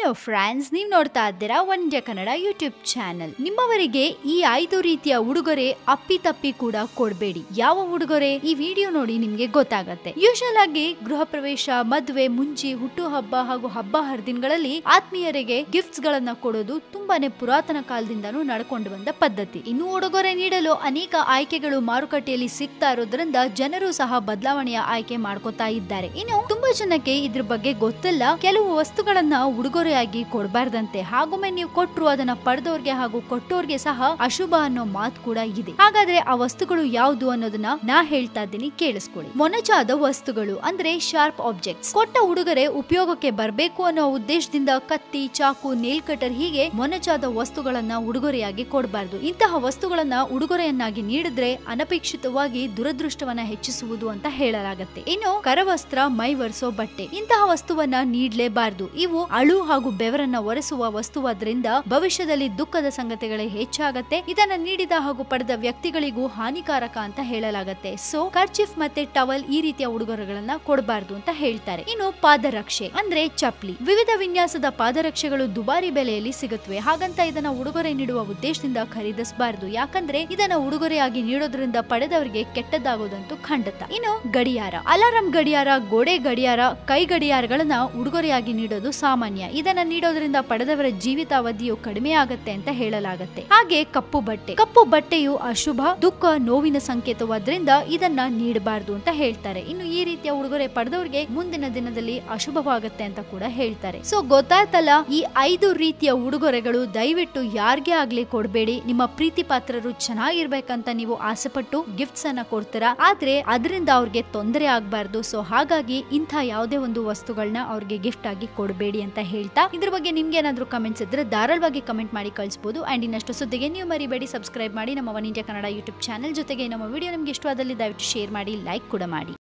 Hello friends, ನೀವು ನೋಡ್ತಾ ಇದ್ದೀರಾ ಒನ್ಇಂಡಿಯಾ ಕನ್ನಡ ಯೂಟ್ಯೂಬ್ ಚಾನೆಲ್. ನಿಮ್ಮವರಿಗೆ ಈ 5 ರೀತಿಯ ಉಡುಗೊರೆ ಅಪ್ಪಿತಪ್ಪಿ ಕೂಡ ಕೊಡಬೇಡಿ. ಯಾವ ಉಡುಗೊರೆ? ಈ ವಿಡಿಯೋ ನೋಡಿ ನಿಮ್ಗೆ ಗೊತ್ತಾಗತ್ತೆ. ಯೂಶುವಲ್ ಆಗಿ ಗೃಹ ಪ್ರವೇಶ, ಮದುವೆ, ಮುಂಚಿ, ಹುಟ್ಟುಹಬ್ಬ ಹಾಗೂ ಹಬ್ಬ ಹರಿದಿನಗಳಲ್ಲಿ ಆತ್ಮೀಯರಿಗೆ ಗಿಫ್ಟ್ಸ್ ಗಳನ್ನ ಕೊಡೋದು ತುಂಬಾನೇ ಪುರಾತನ ಕಾಲದಿಂದನೂ ನಡ್ಕೊಂಡು ಬಂದ ಪದ್ಧತಿ. ಇನ್ನು ಉಡುಗೊರೆ ನೀಡಲು ಅನೇಕ ಆಯ್ಕೆಗಳು ಮಾರುಕಟ್ಟೆಯಲ್ಲಿ ಸಿಗ್ತಾ ಇರೋದ್ರಿಂದ ಜನರು ಸಹ ಬದಲಾವಣೆಯ ಆಯ್ಕೆ ಮಾಡ್ಕೋತಾ ಇದ್ದಾರೆ. ಇನ್ನು ತುಂಬಾ ಜನಕ್ಕೆ ಇದ್ರ ಬಗ್ಗೆ ಗೊತ್ತಿಲ್ಲ. ಕೆಲವು ವಸ್ತುಗಳನ್ನ ಉಡುಗೊರೆಯಾಗಿ ಕೊಡಬಾರ್ದಂತೆ, ಹಾಗೊಮ್ಮೆ ನೀವು ಕೊಟ್ರು ಅದನ್ನ ಪಡೆದವ್ರಿಗೆ ಹಾಗೂ ಕೊಟ್ಟೋರ್ಗೆ ಸಹ ಅಶುಭ ಅನ್ನೋ ಮಾತು ಕೂಡ ಇದೆ. ಹಾಗಾದ್ರೆ ಆ ವಸ್ತುಗಳು ಯಾವುದು ಅನ್ನೋದನ್ನ ನಾ ಹೇಳ್ತಾ ಇದ್ದೀನಿ, ಕೇಳಿಸ್ಕೊಳ್ಳಿ. ಮೊನಚಾದ ವಸ್ತುಗಳು ಅಂದ್ರೆ ಶಾರ್ಪ್ ಆಬ್ಜೆಕ್ಟ್ಸ್. ಕೊಟ್ಟ ಉಡುಗೊರೆ ಉಪಯೋಗಕ್ಕೆ ಬರಬೇಕು ಅನ್ನೋ ಉದ್ದೇಶದಿಂದ ಕತ್ತಿ, ಚಾಕು, ನೇಲ್ ಕಟರ್ ಹೀಗೆ ಮೊನಚಾದ ವಸ್ತುಗಳನ್ನ ಉಡುಗೊರೆಯಾಗಿ ಕೊಡಬಾರ್ದು. ಇಂತಹ ವಸ್ತುಗಳನ್ನ ಉಡುಗೊರೆಯನ್ನಾಗಿ ನೀಡಿದ್ರೆ ಅನಪೇಕ್ಷಿತವಾಗಿ ದುರದೃಷ್ಟವನ್ನ ಹೆಚ್ಚಿಸುವುದು ಅಂತ ಹೇಳಲಾಗತ್ತೆ. ಇನ್ನು ಕರವಸ್ತ್ರ, ಮೈ ಒರೆಸೋ ಬಟ್ಟೆ, ಇಂತಹ ವಸ್ತುವನ್ನ ನೀಡಲೇಬಾರದು. ಇವು ಅಳು ಹಾಗೂ ಬೆವರನ್ನ ಒರೆಸುವ ವಸ್ತುವಾದ್ರಿಂದ ಭವಿಷ್ಯದಲ್ಲಿ ದುಃಖದ ಸಂಗತಿಗಳೇ ಹೆಚ್ಚಾಗತ್ತೆ. ಇದನ್ನ ನೀಡಿದ ಹಾಗೂ ಪಡೆದ ವ್ಯಕ್ತಿಗಳಿಗೂ ಹಾನಿಕಾರಕ ಅಂತ ಹೇಳಲಾಗತ್ತೆ. ಸೊ ಕರ್ಚಿಫ್ ಮತ್ತೆ ಟವಲ್ ಈ ರೀತಿಯ ಉಡುಗೊರೆಗಳನ್ನ ಕೊಡಬಾರ್ದು ಅಂತ ಹೇಳ್ತಾರೆ. ಇನ್ನು ಪಾದರಕ್ಷೆ ಅಂದ್ರೆ ಚಪ್ಲಿ. ವಿವಿಧ ವಿನ್ಯಾಸದ ಪಾದರಕ್ಷೆಗಳು ದುಬಾರಿ ಬೆಲೆಯಲ್ಲಿ ಸಿಗುತ್ತವೆ. ಹಾಗಂತ ಇದನ್ನ ಉಡುಗೊರೆ ನೀಡುವ ಉದ್ದೇಶದಿಂದ ಖರೀದಿಸಬಾರದು. ಯಾಕಂದ್ರೆ ಇದನ್ನ ಉಡುಗೊರೆಯಾಗಿ ನೀಡೋದ್ರಿಂದ ಪಡೆದವರಿಗೆ ಕೆಟ್ಟದ್ದಾಗೋದಂತೂ ಖಂಡಿತ. ಇನ್ನು ಗಡಿಯಾರ, ಅಲಾರಂ ಗಡಿಯಾರ, ಗೋಡೆ ಗಡಿಯಾರ, ಕೈ ಗಡಿಯಾರಗಳನ್ನ ಉಡುಗೊರೆಯಾಗಿ ನೀಡೋದು ಸಾಮಾನ್ಯ. ಇದನ್ನ ನೀಡೋದ್ರಿಂದ ಪಡೆದವರ ಜೀವಿತಾವಧಿಯು ಕಡಿಮೆ ಆಗತ್ತೆ ಅಂತ ಹೇಳಲಾಗತ್ತೆ. ಹಾಗೆ ಕಪ್ಪು ಬಟ್ಟೆ. ಕಪ್ಪು ಬಟ್ಟೆಯು ಅಶುಭ, ದುಃಖ, ನೋವಿನ ಸಂಕೇತವಾದ್ರಿಂದ ಇದನ್ನ ನೀಡಬಾರದು ಅಂತ ಹೇಳ್ತಾರೆ. ಇನ್ನು ಈ ರೀತಿಯ ಉಡುಗೊರೆ ಪಡೆದವರಿಗೆ ಮುಂದಿನ ದಿನದಲ್ಲಿ ಅಶುಭವಾಗತ್ತೆ ಅಂತ ಕೂಡ ಹೇಳ್ತಾರೆ. ಸೊ ಗೊತ್ತಾಯ್ತಲ್ಲ, ಈ 5 ರೀತಿಯ ಉಡುಗೊರೆಗಳು ದಯವಿಟ್ಟು ಯಾರಿಗೆ ಆಗ್ಲಿ ಕೊಡಬೇಡಿ. ನಿಮ್ಮ ಪ್ರೀತಿ ಪಾತ್ರರು ಚೆನ್ನಾಗಿರ್ಬೇಕಂತ ನೀವು ಆಸೆ ಪಟ್ಟು ಗಿಫ್ಟ್ಸ್ ಅನ್ನ ಕೊಡ್ತೀರಾ, ಆದ್ರೆ ಅದರಿಂದ ಅವ್ರಿಗೆ ತೊಂದರೆ ಆಗ್ಬಾರ್ದು. ಸೊ ಹಾಗಾಗಿ ಇಂಥ ಯಾವುದೇ ಒಂದು ವಸ್ತುಗಳನ್ನ ಅವ್ರಿಗೆ ಗಿಫ್ಟ್ ಆಗಿ ಕೊಡಬೇಡಿ ಅಂತ ಹೇಳ್ತಾ, ಇದ್ರ ಬಗ್ಗೆ ನಿಮ್ಗೆ ಏನಾದ್ರು ಕಮೆಂಟ್ಸ್ ಇದ್ರೆ ಧಾರಾಳವಾಗಿ ಕಮೆಂಟ್ ಮಾಡಿ ಕಳಿಸಬಹುದು. ಅಂಡ್ ಇನ್ನಷ್ಟು ಸುದ್ದಿಗೆ ನೀವು ಮರಿಬೇಡಿ ಸಬ್ಸ್ಕ್ರೈಬ್ ಮಾಡಿ ನಮ್ಮ One India Kannada YouTube channel. ಜೊತೆಗೆ ನಮ್ಮ ವಿಡಿಯೋ ನಿಮ್ಗೆ ಇಷ್ಟವಾದಲ್ಲಿ ದಯವಿಟ್ಟು ಶೇರ್ ಮಾಡಿ, ಲೈಕ್ ಕೂಡ ಮಾಡಿ.